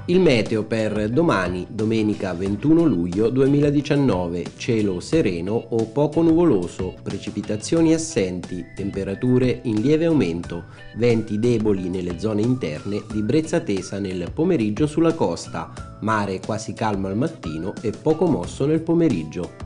Il meteo per domani, domenica 21 luglio 2019, cielo sereno o poco nuvoloso, precipitazioni assenti, temperature in lieve aumento, venti deboli nelle zone interne, di brezza tesa nel pomeriggio sulla costa, mare quasi calmo al mattino e poco mosso nel pomeriggio.